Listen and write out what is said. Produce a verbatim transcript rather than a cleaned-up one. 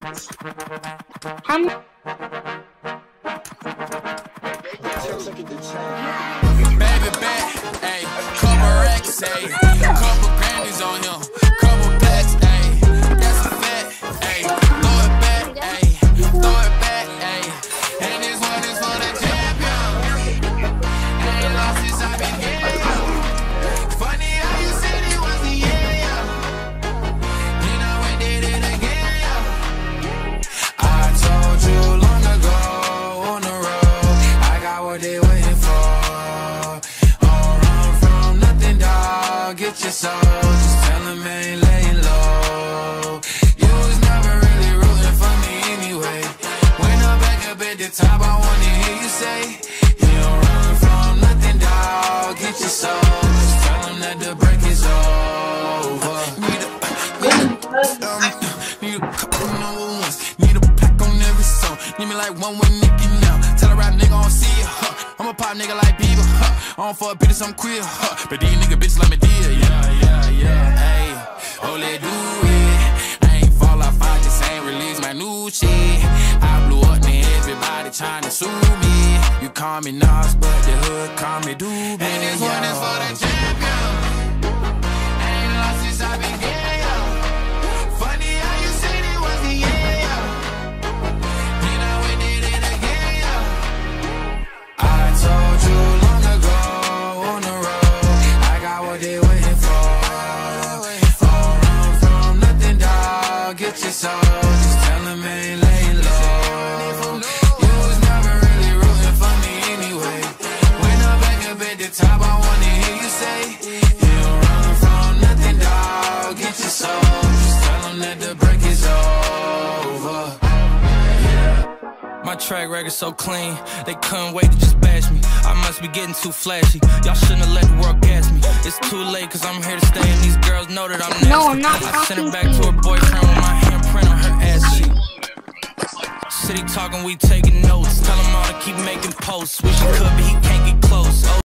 How many? Baby back, ayy, couple racks, ayy, couple grandies on him, couple blacks, ayy, that's a fact, ayy, throw it back, ayy, throw it back, ayy, and this one is for the champion, ain't lost since I been here, funny how you said it was the year, then I went did it again, I told you long ago on the road, I got what they waiting for. Get your soul, just tell him I ain't laying low. You was never really rooting for me anyway. When I'm back up at the top, I wanna hear you say, you don't run from nothing, dawg. Get your soul, just tell him that the break is over. Need a, um, need a couple number ones, need a pack on every song. Need me like one with Nicki now. Tell a rap nigga I don't see it, huh? I'm a pop nigga like Bieber, huh? I don't fuck bitches, I'm queer, huh? But these nigga bitches like me deal, yeah, yeah, yeah, ayy. Oh, let do it. I ain't fall off, I just ain't release my new shit. I blew up, man, everybody tryna sue me. You call me Nas, but the hood call me Doobie. And this one is for the champion. Ain't lost since I began, yo. Funny how you said it was the year, then I went did it again, yo. I told you long ago on the road, I got what they waiting for. Don't run from nothing, dawg. Get your soul, just tell them I ain't laying low. You was never really rooting for me anyway. When I'm back up at the top, I wanna hear you say, you don't run from nothing, dawg. Get your soul, just tell them that the break is over. My track record so clean, they couldn't wait to just bash me. I must be getting too flashy. Y'all shouldn't have let the world gas me. It's too late cause I'm here to stay and these girls know that I'm nasty. No, I'm not I sent her talking back to her boyfriend with my handprint on her ass cheek. City talking, we taking notes. Tell him all to keep making posts. Wish he could but he can't get close. Oh.